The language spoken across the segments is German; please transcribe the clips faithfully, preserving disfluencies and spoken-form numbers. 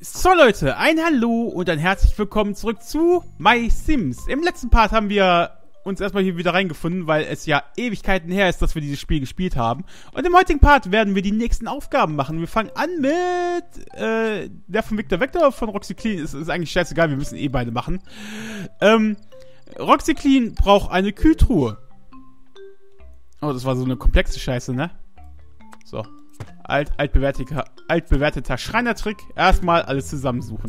So Leute, ein Hallo und ein herzlich willkommen zurück zu My Sims. Im letzten Part haben wir uns erstmal hier wieder reingefunden, weil es ja Ewigkeiten her ist, dass wir dieses Spiel gespielt haben. Und im heutigen Part werden wir die nächsten Aufgaben machen. Wir fangen an mit äh, der von Victor Vector von Roxy Clean. Ist, ist eigentlich scheißegal, wir müssen eh beide machen. Ähm, Roxy Clean braucht eine Kühltruhe. Oh, das war so eine komplexe Scheiße, ne? So. Alt, altbewerteter, altbewerteter Schreinertrick. Erstmal alles zusammensuchen.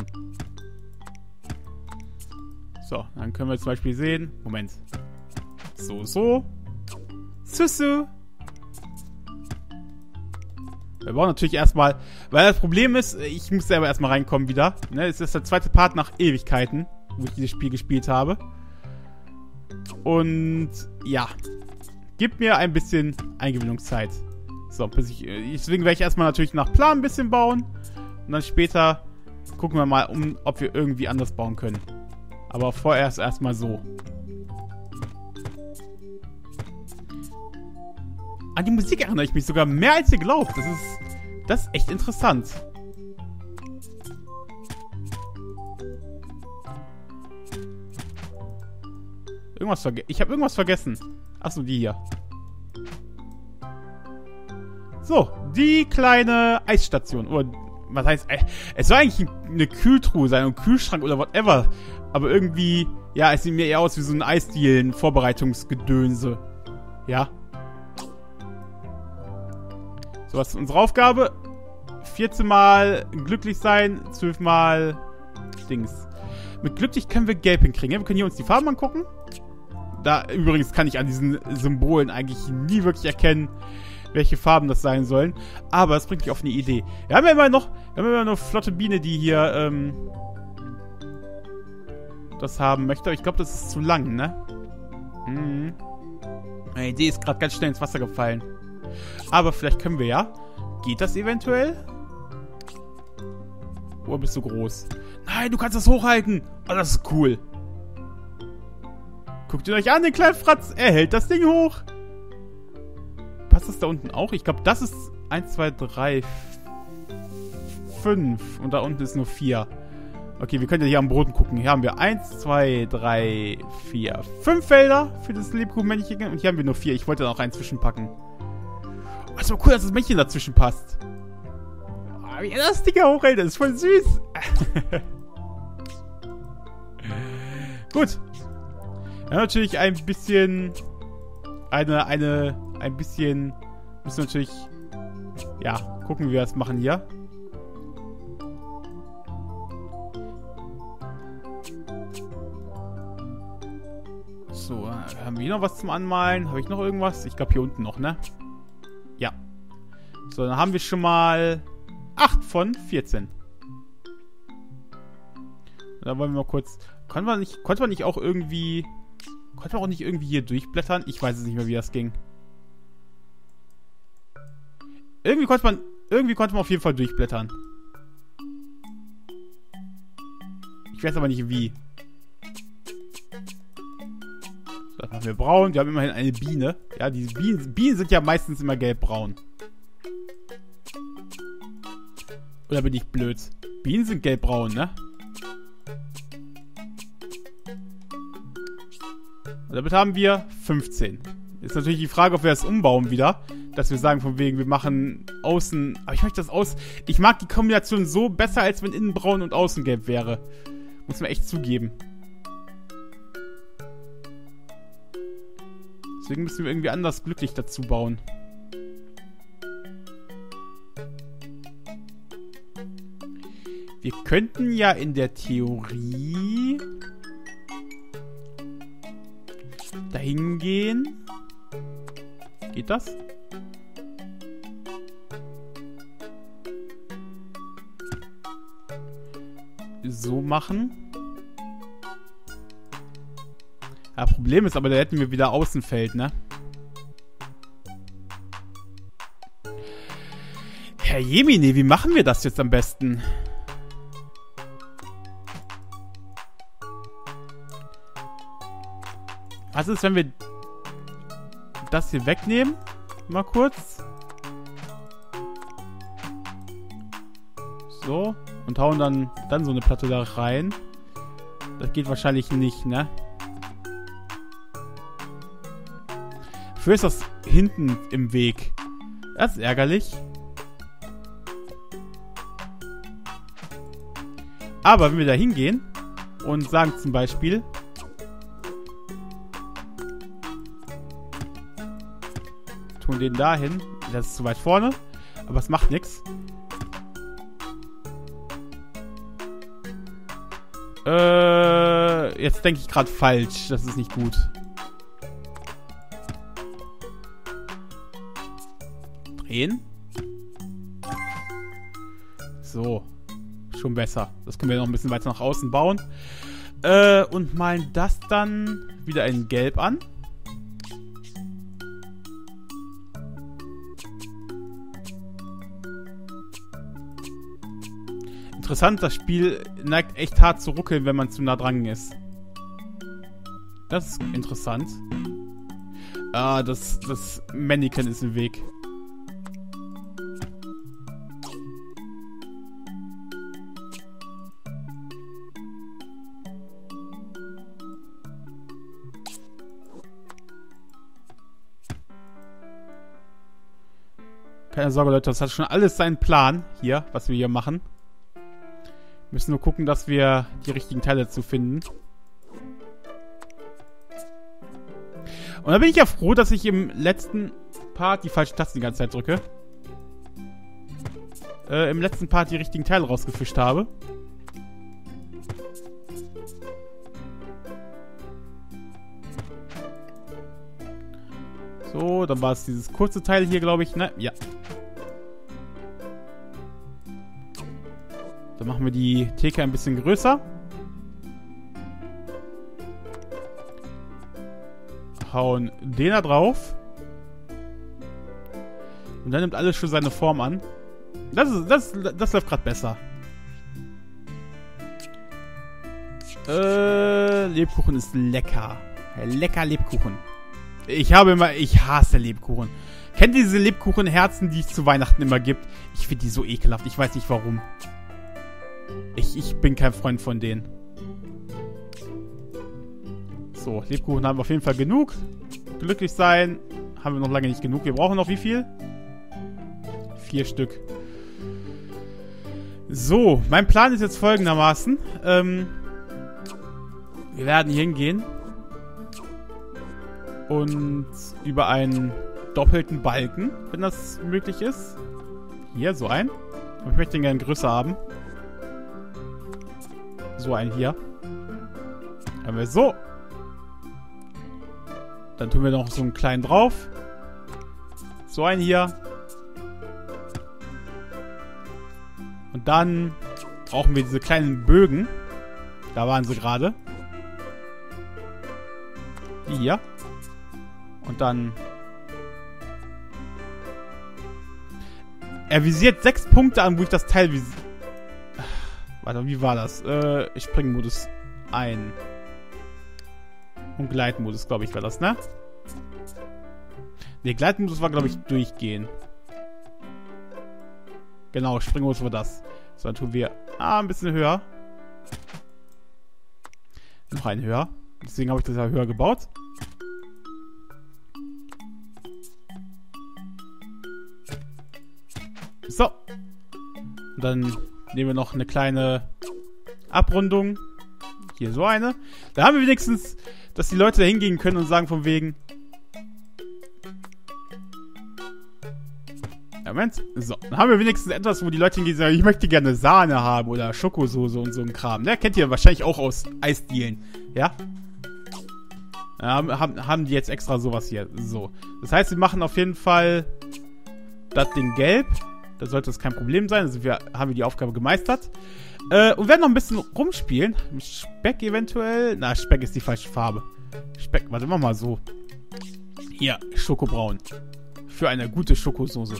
So, dann können wir zum Beispiel sehen. Moment. So, so. Süße. Wir brauchen natürlich erstmal, weil das Problem ist, ich muss selber erstmal reinkommen wieder. Ne, es ist der zweite Part nach Ewigkeiten, wo ich dieses Spiel gespielt habe. Und ja. Gib mir ein bisschen Eingewöhnungszeit. So, bis ich, deswegen werde ich erstmal natürlich nach Plan ein bisschen bauen. Und dann später gucken wir mal, um, ob wir irgendwie anders bauen können. Aber vorerst erstmal so. An die Musik erinnere ich mich sogar mehr als ihr glaubt. Das ist, das ist echt interessant. Irgendwas vergessen. Ich habe irgendwas vergessen. Achso, die hier. So, die kleine Eisstation. Oder, was heißt, es soll eigentlich eine Kühltruhe sein, ein Kühlschrank oder whatever. Aber irgendwie, ja, es sieht mir eher aus wie so ein Eisdielen-Vorbereitungsgedönse. Ja. So, was ist unsere Aufgabe? vierzehn Mal glücklich sein, zwölf Mal Dings. Mit glücklich können wir gelb hinkriegen. Ja, wir können hier uns die Farben angucken. Da, übrigens kann ich an diesen Symbolen eigentlich nie wirklich erkennen, welche Farben das sein sollen. Aber es bringt mich auf eine Idee. Wir haben ja immer noch, wir haben immer noch eine flotte Biene, die hier, ähm, das haben möchte. Aber ich glaube, das ist zu lang, ne? Mhm. Meine Idee ist gerade ganz schnell ins Wasser gefallen. Aber vielleicht können wir ja. Geht das eventuell? Oder bist du groß? Nein, du kannst das hochhalten. Oh, das ist cool. Guckt ihr euch an, den kleinen Fratz. Er hält das Ding hoch. Passt das da unten auch? Ich glaube, das ist eins, zwei, drei, fünf. Und da unten ist nur vier. Okay, wir können ja hier am Boden gucken. Hier haben wir eins, zwei, drei, vier, fünf Felder für das Lebkuchenmännchen. Und hier haben wir nur vier. Ich wollte da noch einen zwischenpacken. Oh, ist aber cool, dass das Männchen dazwischen passt. Oh, wie er das Ding hochhält, das ist voll süß. Gut. Ja, natürlich ein bisschen... Eine, eine... Ein bisschen... Müssen wir natürlich... Ja, gucken, wie wir das machen hier. So, haben wir hier noch was zum Anmalen? Habe ich noch irgendwas? Ich glaube hier unten noch, ne? Ja. So, dann haben wir schon mal acht von vierzehn. Da wollen wir mal kurz... Konnte man nicht, konnte man nicht auch irgendwie... Konnte man auch nicht irgendwie hier durchblättern? Ich weiß es nicht mehr, wie das ging. Irgendwie konnte man... Irgendwie konnte man auf jeden Fall durchblättern. Ich weiß aber nicht, wie. So, dann haben wir braun. Wir haben immerhin eine Biene. Ja, diese Bienen, Bienen sind ja meistens immer gelb-braun. Oder bin ich blöd? Bienen sind gelb-braun, ne? Und damit haben wir fünfzehn. Ist natürlich die Frage, ob wir das umbauen wieder. Dass wir sagen, von wegen, wir machen außen... Aber ich möchte das aus... Ich mag die Kombination so besser, als wenn innen braun und außen gelb wäre. Muss man echt zugeben. Deswegen müssen wir irgendwie anders glücklich dazu bauen. Wir könnten ja in der Theorie... dahin gehen. Geht das? So machen. Ja, Problem ist aber, da hätten wir wieder Außenfeld, ne? Herr Jemine, wie machen wir das jetzt am besten? Was ist, wenn wir das hier wegnehmen? Mal kurz. So. Und hauen dann, dann so eine Platte da rein. Das geht wahrscheinlich nicht, ne? Dafür ist das hinten im Weg. Das ist ärgerlich. Aber wenn wir da hingehen und sagen zum Beispiel, tun den dahin, das ist zu weit vorne, aber es macht nichts. Äh, jetzt denke ich gerade falsch, das ist nicht gut. Drehen. So. Schon besser. Das können wir noch ein bisschen weiter nach außen bauen. Äh, und malen das dann wieder in Gelb an. Interessant, das Spiel neigt echt hart zu ruckeln, wenn man zu nah dran ist. Das ist interessant. Ah, das, das Mannequin ist im Weg. Keine Sorge, Leute, das hat schon alles seinen Plan hier, was wir hier machen. Wir müssen nur gucken, dass wir die richtigen Teile dazu finden. Und da bin ich ja froh, dass ich im letzten Part die falschen Tasten die ganze Zeit drücke. Äh, im letzten Part die richtigen Teile rausgefischt habe. So, dann war es dieses kurze Teil hier, glaube ich, ne? Ja. Dann machen wir die Theke ein bisschen größer. Hauen den da drauf. Und dann nimmt alles schon seine Form an. Das, ist, das, das läuft gerade besser. Äh, Lebkuchen ist lecker. Lecker Lebkuchen. Ich habe immer, ich hasse Lebkuchen. Kennt ihr diese Lebkuchenherzen, die es zu Weihnachten immer gibt? Ich finde die so ekelhaft. Ich weiß nicht warum. Ich, ich bin kein Freund von denen. So, Lebkuchen haben wir auf jeden Fall genug. Glücklich sein haben wir noch lange nicht genug. Wir brauchen noch wie viel? Vier Stück. So, mein Plan ist jetzt folgendermaßen. Ähm, wir werden hier hingehen. Und über einen doppelten Balken, wenn das möglich ist. Hier, so ein. Aber ich möchte den gerne größer haben. So einen hier. Haben wir so. Dann tun wir noch so einen kleinen drauf. So einen hier. Und dann brauchen wir diese kleinen Bögen. Da waren sie gerade. Die hier. Und dann... Er visiert sechs Punkte an, wo ich das Teil visiere. Warte, wie war das? Äh, ich Springmodus ein. Und Gleitmodus, glaube ich, war das, ne? Ne, Gleitmodus war, glaube ich, durchgehen. Genau, Springmodus war das. So, dann tun wir ah, ein bisschen höher. Noch einen höher. Deswegen habe ich das ja höher gebaut. So. Und dann nehmen wir noch eine kleine Abrundung. Hier so eine. Da haben wir wenigstens, dass die Leute da hingehen können und sagen von wegen... Moment. So. Dann haben wir wenigstens etwas, wo die Leute hingehen und sagen, ich möchte gerne Sahne haben oder Schokosoße und so ein Kram. Ne? Kennt ihr wahrscheinlich auch aus Eisdielen. Ja? Ja, haben, haben die jetzt extra sowas hier. So. Das heißt, wir machen auf jeden Fall das Ding gelb. Da sollte das kein Problem sein. Also wir haben wir die Aufgabe gemeistert. Äh, und werden noch ein bisschen rumspielen. Speck eventuell. Na, Speck ist die falsche Farbe. Speck, warte, mach mal so. Hier, Schokobraun. Für eine gute Schokosoße.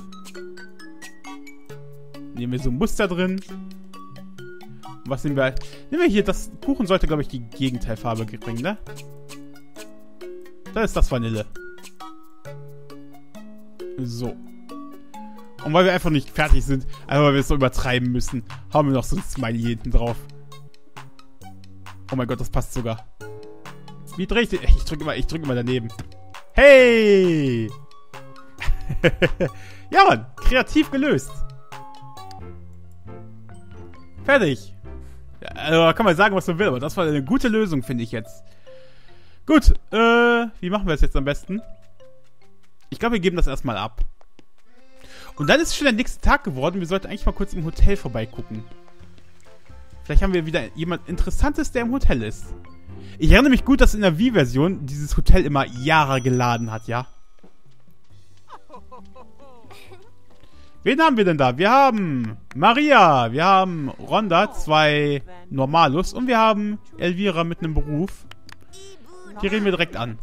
Nehmen wir so ein Muster drin. Und was nehmen wir? Nehmen wir hier, das Kuchen sollte, glaube ich, die Gegenteilfarbe bringen, ne? Da ist das Vanille. So. Und weil wir einfach nicht fertig sind, einfach weil wir es so übertreiben müssen. Haben wir noch so ein Smiley hier hinten drauf. Oh mein Gott, das passt sogar. Wie drehe ich den? Ich drücke immer, ich drücke immer daneben. Hey! Ja, Mann. Kreativ gelöst. Fertig. Ja, also, kann man sagen, was man will, aber das war eine gute Lösung, finde ich jetzt. Gut, äh, wie machen wir das jetzt am besten? Ich glaube, wir geben das erstmal ab. Und dann ist es schon der nächste Tag geworden. Wir sollten eigentlich mal kurz im Hotel vorbeigucken. Vielleicht haben wir wieder jemand Interessantes, der im Hotel ist. Ich erinnere mich gut, dass in der Wii-Version dieses Hotel immer Yara geladen hat, ja? Wen haben wir denn da? Wir haben Maria, wir haben Rhonda, zwei Normalus und wir haben Elvira mit einem Beruf. Die reden wir direkt an.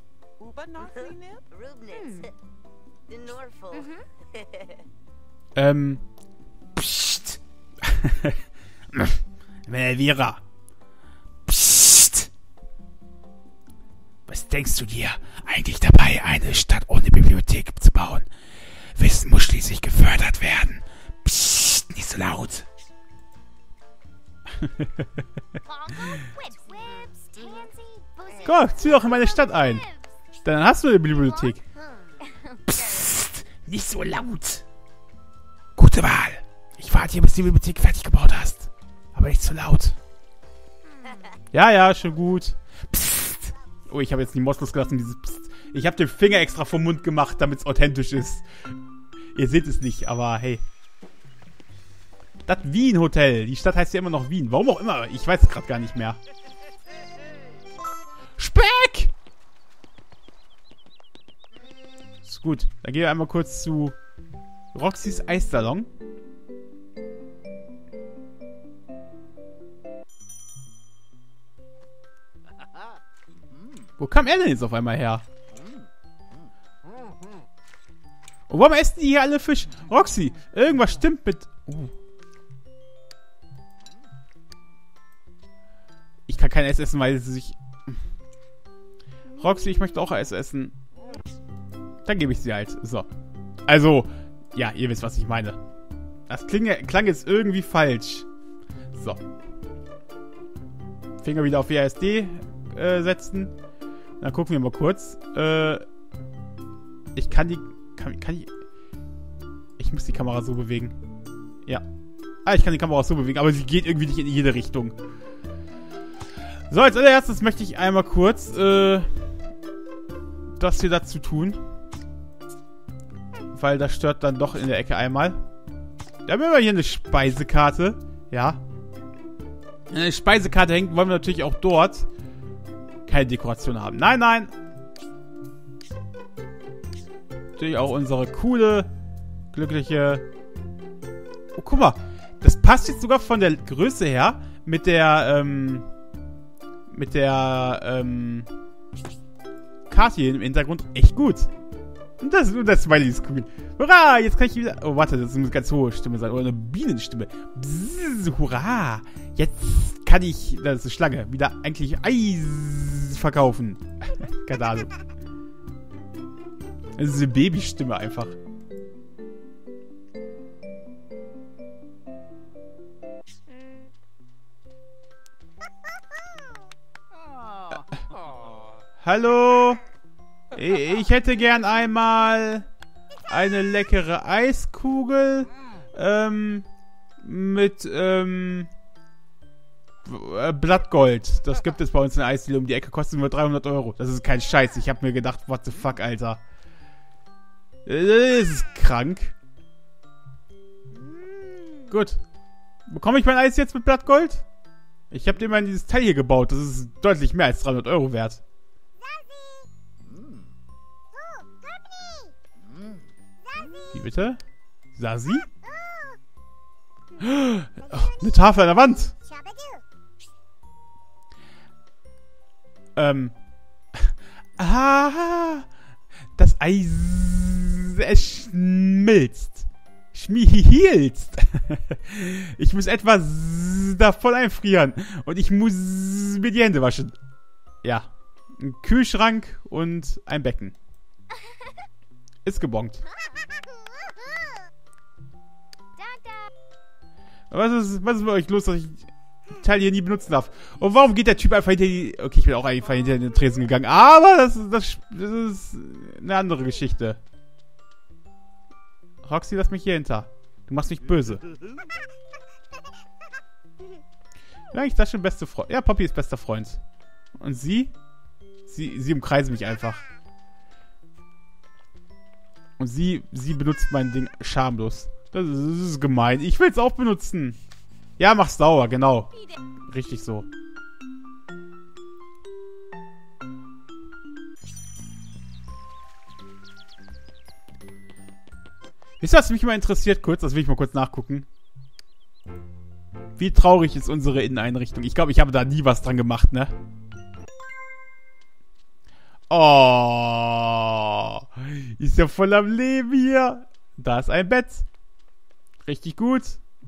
Ähm. Psst. Elvira. Psst. Was denkst du dir eigentlich dabei, eine Stadt ohne Bibliothek zu bauen? Wissen muss schließlich gefördert werden. Psst, nicht so laut. Komm, zieh doch in meine Stadt ein. Dann hast du eine Bibliothek. Psst, nicht so laut. Gute Wahl. Ich warte hier, bis du die Bibliothek fertig gebaut hast. Aber nicht so laut. Ja, ja, schon gut. Psst. Oh, ich habe jetzt die Maus losgelassen, dieses Psst. Ich habe den Finger extra vom Mund gemacht, damit es authentisch ist. Ihr seht es nicht, aber hey. Das Wien-Hotel. Die Stadt heißt ja immer noch Wien. Warum auch immer. Ich weiß es gerade gar nicht mehr. Speck! Ist gut. Dann gehen wir einmal kurz zu Roxys Eissalon. Wo kam er denn jetzt auf einmal her? Und warum essen die hier alle Fisch? Roxy, irgendwas stimmt mit... Oh. Ich kann kein Eis essen, weil sie sich... Roxy, ich möchte auch Eis essen. Dann gebe ich sie halt. So. Also, ja, ihr wisst, was ich meine. Das kling, klang jetzt irgendwie falsch. So. Finger wieder auf W A S D äh, setzen. Dann gucken wir mal kurz. Äh, ich kann die... Kann, kann ich... Ich muss die Kamera so bewegen. Ja. Ah, ich kann die Kamera so bewegen, aber sie geht irgendwie nicht in jede Richtung. So, als allererstes möchte ich einmal kurz äh, das hier dazu tun. Weil das stört dann doch in der Ecke einmal. Da haben wir hier eine Speisekarte. Ja. Wenn eine Speisekarte hängt, wollen wir natürlich auch dort keine Dekoration haben. Nein, nein. Natürlich auch unsere coole, glückliche... Oh, guck mal. Das passt jetzt sogar von der Größe her mit der, ähm... mit der, ähm... Karte hier im Hintergrund echt gut. Und das, und das Smiley ist cool. Hurra, jetzt kann ich wieder... Oh, warte, das muss eine ganz hohe Stimme sein. Oder eine Bienenstimme. Bzzz, hurra. Jetzt kann ich, das ist eine Schlange, wieder eigentlich Eis verkaufen. Keine Ahnung. Das ist eine Babystimme einfach. Hallo? Ich hätte gern einmal eine leckere Eiskugel ähm, mit ähm, Blattgold. Das gibt es bei uns in der Eisdiele um die Ecke. Kostet nur dreihundert Euro. Das ist kein Scheiß. Ich habe mir gedacht, what the fuck, Alter. Das ist krank. Gut. Bekomme ich mein Eis jetzt mit Blattgold? Ich habe dir mal dieses Teil hier gebaut. Das ist deutlich mehr als dreihundert Euro wert. Wie bitte? Sasi? Oh, eine Tafel an der Wand. Ähm. Ah. Das Eis. Es schmilzt. Schmilzt. Ich muss etwas da voll einfrieren. Und ich muss mir die Hände waschen. Ja. Ein Kühlschrank und ein Becken. Ist gebongt. Was ist, was ist mit euch los, dass ich den Teil hier nie benutzen darf? Und warum geht der Typ einfach hinter die... Okay, ich bin auch einfach hinter den Tresen gegangen. Aber das, das, das ist eine andere Geschichte. Roxy, lass mich hier hinter. Du machst mich böse. Ja, ich das schon beste Freund. Ja, Poppy ist bester Freund. Und sie? Sie, sie umkreisen mich einfach. Und sie, sie benutzt mein Ding schamlos. Das ist, das ist gemein. Ich will es auch benutzen. Ja, mach's sauer, genau. Richtig so. Wisst ihr, was mich mal interessiert kurz? Das will ich mal kurz nachgucken. Wie traurig ist unsere Inneneinrichtung? Ich glaube, ich habe da nie was dran gemacht, ne? Oh. Ist ja voll am Leben hier. Da ist ein Bett. Richtig gut.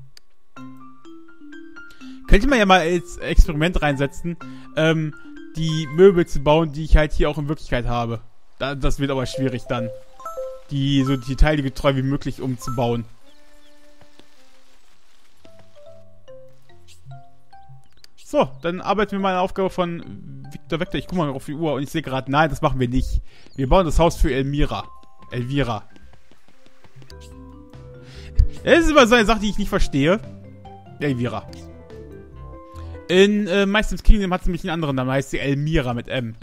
Könnte man ja mal als Experiment reinsetzen, ähm, die Möbel zu bauen, die ich halt hier auch in Wirklichkeit habe. Da, das wird aber schwierig dann. Die so detailgetreu wie möglich umzubauen. So, dann arbeiten wir mal eine Aufgabe von Victor Vector. Ich gucke mal auf die Uhr und ich sehe gerade, nein, das machen wir nicht. Wir bauen das Haus für Elmira. Elvira. Das ist immer so eine Sache, die ich nicht verstehe. Elvira. In äh, My Sims Kingdom hat sie nämlich einen anderen Namen, heißt sie Elmira mit M.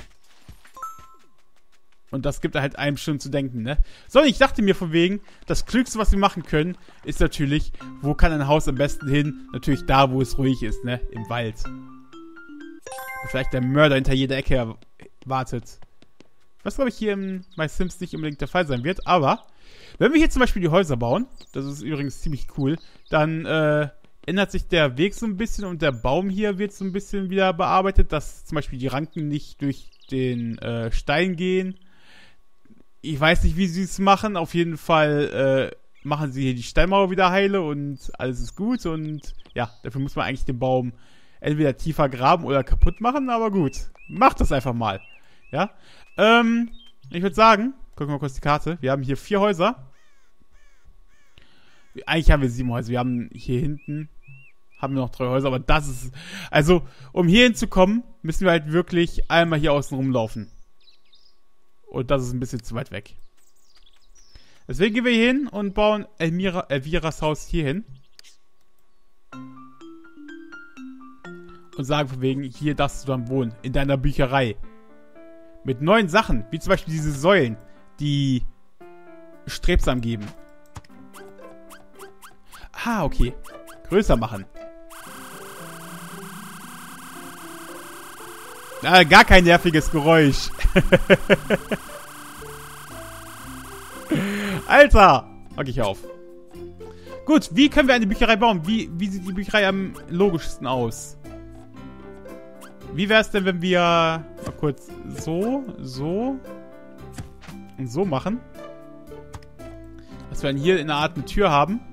Und das gibt halt einem schon zu denken, ne? So, ich dachte mir von wegen, das Klügste, was wir machen können, ist natürlich, wo kann ein Haus am besten hin? Natürlich da, wo es ruhig ist, ne? Im Wald. Wo vielleicht der Mörder hinter jeder Ecke wartet. Was, glaube ich, hier in My Sims nicht unbedingt der Fall sein wird. Aber, wenn wir hier zum Beispiel die Häuser bauen, das ist übrigens ziemlich cool, dann äh, ändert sich der Weg so ein bisschen und der Baum hier wird so ein bisschen wieder bearbeitet, dass zum Beispiel die Ranken nicht durch den äh, Stein gehen. Ich weiß nicht, wie sie es machen. Auf jeden Fall äh, machen sie hier die Steinmauer wieder heile und alles ist gut. Und ja, dafür muss man eigentlich den Baum entweder tiefer graben oder kaputt machen. Aber gut, macht das einfach mal. Ja, ähm, ich würde sagen, gucken wir mal kurz die Karte. Wir haben hier vier Häuser. Eigentlich haben wir sieben Häuser. Wir haben hier hinten, haben wir noch drei Häuser. Aber das ist, also, um hier hinzukommen, müssen wir halt wirklich einmal hier außen rumlaufen. Und das ist ein bisschen zu weit weg. Deswegen gehen wir hier hin und bauen Elmira, Elviras Haus hier hin. Und sagen von wegen, hier darfst du dann wohnen. In deiner Bücherei. Mit neuen Sachen. Wie zum Beispiel diese Säulen, die strebsam geben. Ah, okay. Größer machen. Ah, gar kein nerviges Geräusch. Alter! Okay, ich auf. Gut, wie können wir eine Bücherei bauen? Wie, wie sieht die Bücherei am logischsten aus? Wie wäre es denn, wenn wir mal kurz so, so und so machen? Dass wir dann hier in einer Art eine Tür haben.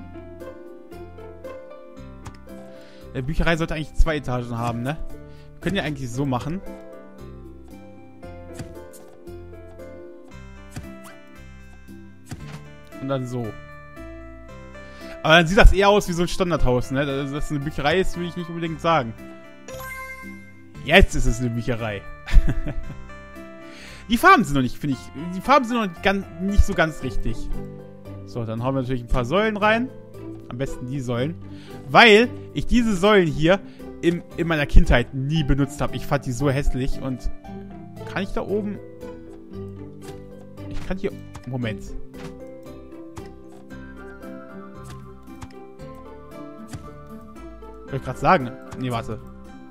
Die Bücherei sollte eigentlich zwei Etagen haben, ne? Wir können ja eigentlich so machen. Und dann so. Aber dann sieht das eher aus wie so ein Standardhaus, ne? Dass das eine Bücherei ist, will ich nicht unbedingt sagen. Jetzt ist es eine Bücherei. Die Farben sind noch nicht, finde ich. Die Farben sind noch nicht, ganz, nicht so ganz richtig. So, dann hauen wir natürlich ein paar Säulen rein. Am besten die Säulen. Weil ich diese Säulen hier in, in meiner Kindheit nie benutzt habe. Ich fand die so hässlich. Und kann ich da oben... Ich kann hier... Moment. Ich wollte gerade sagen... Nee, warte.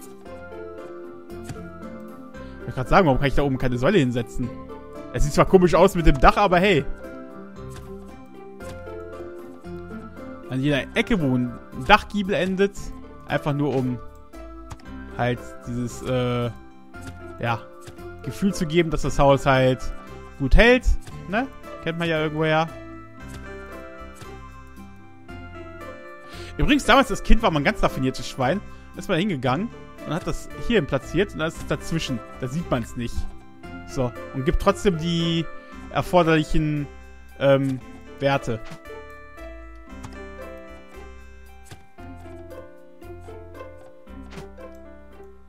Ich wollte gerade sagen, warum kann ich da oben keine Säule hinsetzen? Es sieht zwar komisch aus mit dem Dach, aber hey. An jeder Ecke, wo ein Dachgiebel endet. Einfach nur um halt dieses, äh, ja, Gefühl zu geben, dass das Haus halt gut hält. Ne? Kennt man ja irgendwoher. Übrigens, damals als Kind war man ein ganz raffiniertes Schwein. Da ist man hingegangen und hat das hierhin platziert und dann ist es dazwischen. Da sieht man es nicht. So, und gibt trotzdem die erforderlichen ähm, Werte.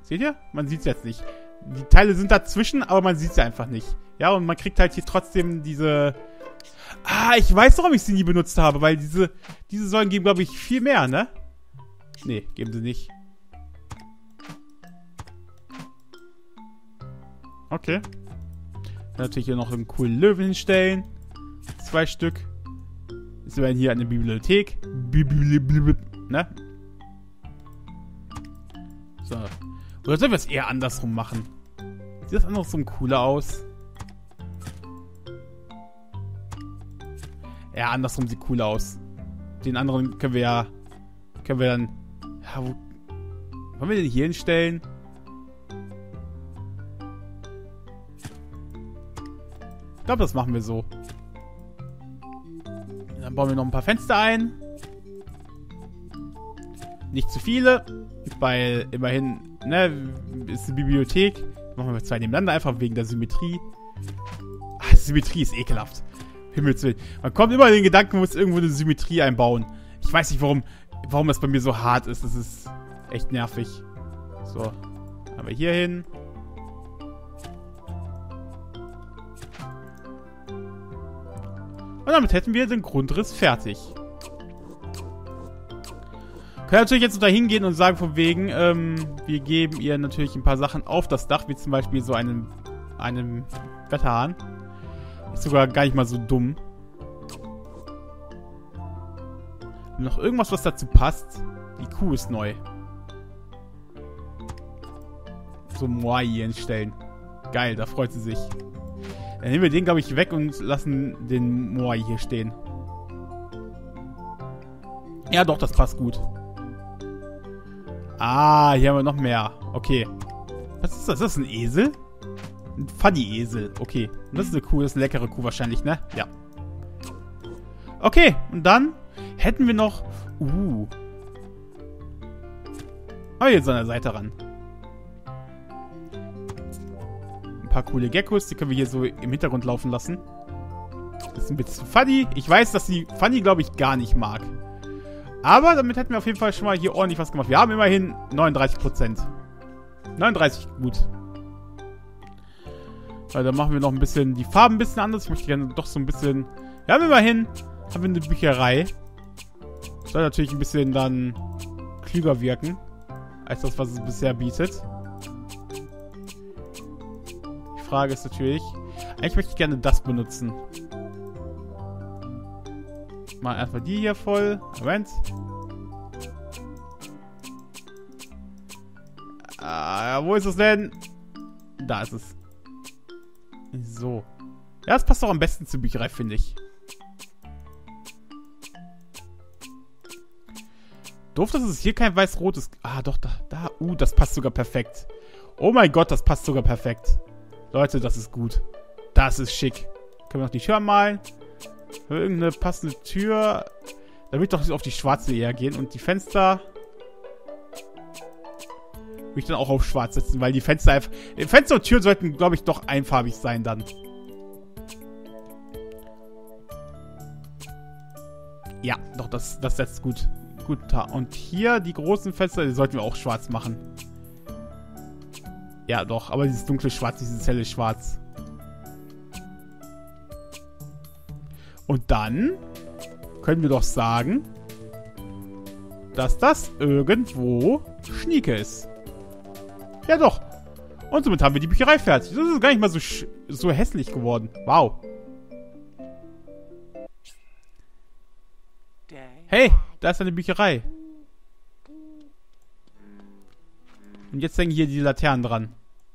Seht ihr? Man sieht es jetzt nicht. Die Teile sind dazwischen, aber man sieht sie einfach nicht. Ja, und man kriegt halt hier trotzdem diese... Ah, ich weiß, warum ich sie nie benutzt habe, weil diese, diese Säulen geben, glaube ich, viel mehr, ne? Nee, geben sie nicht. Okay. Dann natürlich hier noch einen coolen Löwen hinstellen. Zwei Stück. Jetzt werden hier eine Bibliothek. Bibliothek, ne? So. Oder sollen wir es eher andersrum machen? Sieht das andersrum cooler aus? Ja, andersrum sieht cooler aus. Den anderen können wir ja... Können wir dann... Ja, wo... Wollen wir den hier hinstellen? Ich glaube, das machen wir so. Dann bauen wir noch ein paar Fenster ein. Nicht zu viele, weil immerhin, ne, ist eine Bibliothek. Machen wir zwei nebeneinander, einfach wegen der Symmetrie. Ach, Symmetrie ist ekelhaft. Himmels Willen. Man kommt immer in den Gedanken, man muss irgendwo eine Symmetrie einbauen. Ich weiß nicht, warum, warum das bei mir so hart ist. Das ist echt nervig. So. Haben wir hier hin. Und damit hätten wir den Grundriss fertig. Können natürlich jetzt dahin gehen und sagen von wegen, ähm, wir geben ihr natürlich ein paar Sachen auf das Dach, wie zum Beispiel so einen, einen Wetterhahn. Ist sogar gar nicht mal so dumm. Und noch irgendwas, was dazu passt. Die Kuh ist neu. So Moai hier hinstellen. Geil, da freut sie sich. Dann nehmen wir den, glaube ich, weg und lassen den Moai hier stehen. Ja, doch, das passt gut. Ah, hier haben wir noch mehr. Okay. Was ist das? Ist das ein Esel? Ein Funny-Esel. Okay. Und das ist eine Kuh, das ist eine leckere Kuh wahrscheinlich, ne? Ja. Okay, und dann hätten wir noch... Uh. Oh, jetzt an der Seite ran. Ein paar coole Geckos, die können wir hier so im Hintergrund laufen lassen. Das ist ein bisschen funny. Ich weiß, dass die Funny, glaube ich, gar nicht mag. Aber damit hätten wir auf jeden Fall schon mal hier ordentlich was gemacht. Wir haben immerhin neununddreißig Prozent. neununddreißig, gut. Weil dann machen wir noch ein bisschen die Farben ein bisschen anders. Ich möchte gerne doch so ein bisschen... Wir haben immerhin haben wir eine Bücherei. Soll natürlich ein bisschen dann klüger wirken, als das, was es bisher bietet. Die Frage ist natürlich... Eigentlich möchte ich gerne das benutzen. Mal einfach die hier voll. Moment. Ah, wo ist es denn? Da ist es. So. Ja, das passt doch am besten zur Bücherei, finde ich. Doof, dass es hier kein weiß-rotes... Ah, doch, da, da. Uh, das passt sogar perfekt. Oh mein Gott, das passt sogar perfekt. Leute, das ist gut. Das ist schick. Können wir noch die Tür malen? Irgendeine passende Tür. Da will ich doch auf die schwarze eher gehen. Und die Fenster... Will ich dann auch auf schwarz setzen, weil die Fenster einfach... Fenster und Türen sollten, glaube ich, doch einfarbig sein dann. Ja, doch, das, das setzt gut. Gut da. Und hier die großen Fenster, die sollten wir auch schwarz machen. Ja, doch, aber dieses dunkle Schwarz, dieses helle Schwarz. Und dann können wir doch sagen, dass das irgendwo Schnieke ist. Ja, doch. Und somit haben wir die Bücherei fertig. Das ist gar nicht mal so, so hässlich geworden. Wow. Hey, da ist eine Bücherei. Und jetzt hängen hier die Laternen dran.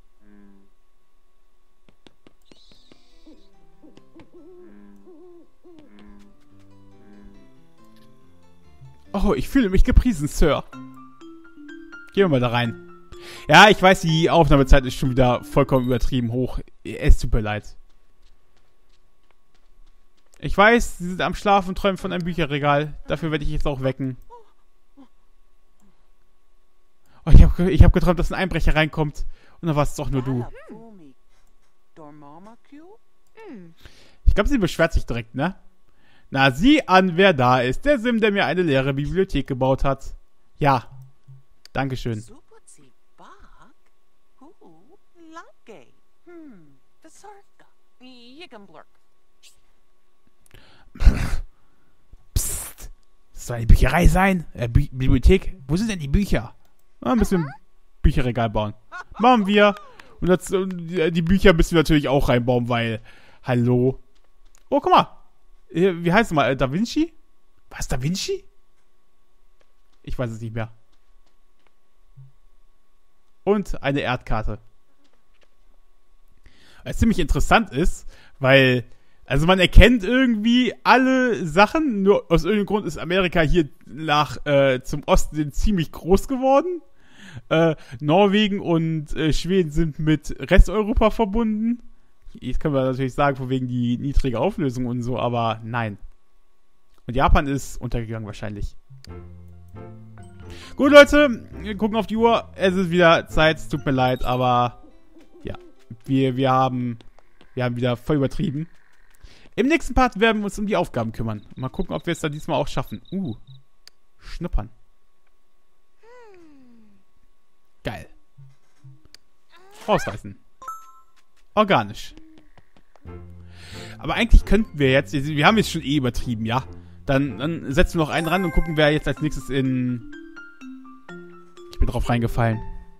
Oh, ich fühle mich gepriesen, Sir. Gehen wir mal da rein. Ja, ich weiß, die Aufnahmezeit ist schon wieder vollkommen übertrieben hoch. Es tut mir leid. Ich weiß, sie sind am Schlafen und träumen von einem Bücherregal. Dafür werde ich jetzt auch wecken. Oh, ich habe ich hab geträumt, dass ein Einbrecher reinkommt. Und dann war es doch nur du. Ich glaube, sie beschwert sich direkt, ne? Na, sieh an, wer da ist. Der Sim, der mir eine leere Bibliothek gebaut hat. Ja. Dankeschön. Lage. Hmm. Vesorka. Yigamblurk. Psst. Das soll eine Bücherei sein? Äh, Bi Bibliothek? Wo sind denn die Bücher? Ah, ein bisschen Bücherregal bauen. Machen wir. Und das, die Bücher müssen wir natürlich auch reinbauen, weil... Hallo? Oh, guck mal. Wie heißt es mal? Da Vinci? Was, Da Vinci? Ich weiß es nicht mehr. Und eine Erdkarte. Was ziemlich interessant ist, weil... Also man erkennt irgendwie alle Sachen, nur aus irgendeinem Grund ist Amerika hier nach äh, zum Osten ziemlich groß geworden. Äh, Norwegen und äh, Schweden sind mit Resteuropa verbunden. Jetzt können wir natürlich sagen, von wegen die niedrige Auflösung und so, aber nein. Und Japan ist untergegangen wahrscheinlich. Gut, Leute, wir gucken auf die Uhr. Es ist wieder Zeit, es tut mir leid, aber ja, wir, wir haben wir haben wieder voll übertrieben. Im nächsten Part werden wir uns um die Aufgaben kümmern. Mal gucken, ob wir es dann diesmal auch schaffen. Uh, schnuppern. Geil. Rausreißen. Organisch. Aber eigentlich könnten wir jetzt, wir haben jetzt schon eh übertrieben, ja. Dann, dann setzen wir noch einen ran und gucken, wer jetzt als nächstes in... Ich bin drauf reingefallen.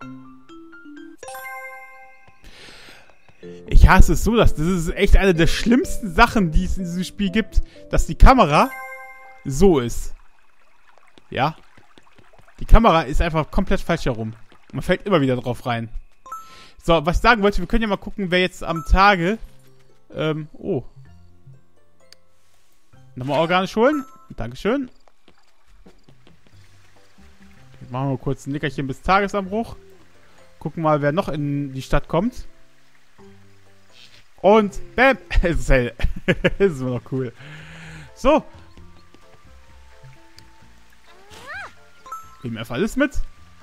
Ich hasse es so, dass das ist echt eine der schlimmsten Sachen, die es in diesem Spiel gibt, dass die Kamera so ist. Ja. Die Kamera ist einfach komplett falsch herum. Man fällt immer wieder drauf rein. So, was ich sagen wollte, wir können ja mal gucken, wer jetzt am Tage... Ähm, oh. Nochmal organisch holen. Dankeschön. Jetzt machen wir kurz ein Nickerchen bis Tagesanbruch. Gucken mal, wer noch in die Stadt kommt. Und bam, es ist hell. Es ist immer noch cool. So. Nehmen wir einfach alles mit.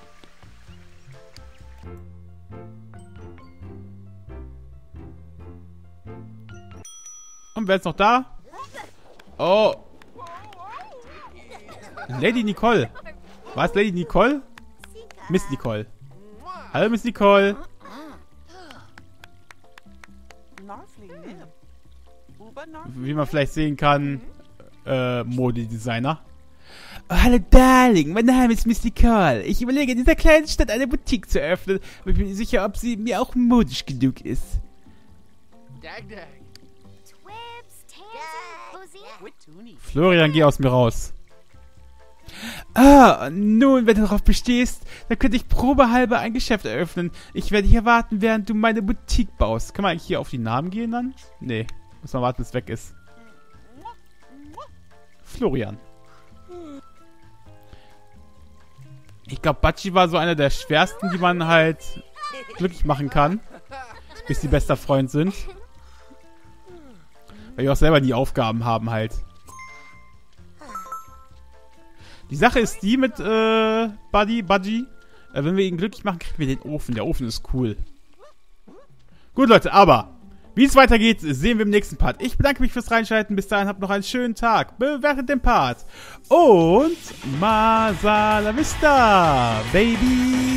Und wer ist noch da? Oh. Lady Nicole. Was, Lady Nicole? Miss Nicole. Hallo, Miss Nicole. Wie man vielleicht sehen kann, äh, Modedesigner. Oh, hallo Darling, mein Name ist Miss Nicole. Ich überlege, in dieser kleinen Stadt eine Boutique zu eröffnen, aber ich bin nicht sicher, ob sie mir auch modisch genug ist. Dag, dag. Florian, geh aus mir raus. Ah, nun, wenn du darauf bestehst, dann könnte ich probehalber ein Geschäft eröffnen. Ich werde hier warten, während du meine Boutique baust. Kann man eigentlich hier auf die Namen gehen dann? Nee, muss man warten, bis es weg ist. Florian. Ich glaube, Batschi war so einer der schwersten, die man halt glücklich machen kann, bis die bester Freund sind. Weil wir auch selber die Aufgaben haben halt. Die Sache ist die mit äh, Buddy, Budgie. Äh, wenn wir ihn glücklich machen, kriegen wir den Ofen. Der Ofen ist cool. Gut, Leute, aber wie es weitergeht, sehen wir im nächsten Part. Ich bedanke mich fürs Reinschalten. Bis dahin, habt noch einen schönen Tag. Bewertet den Part. Und Masala Vista, Baby.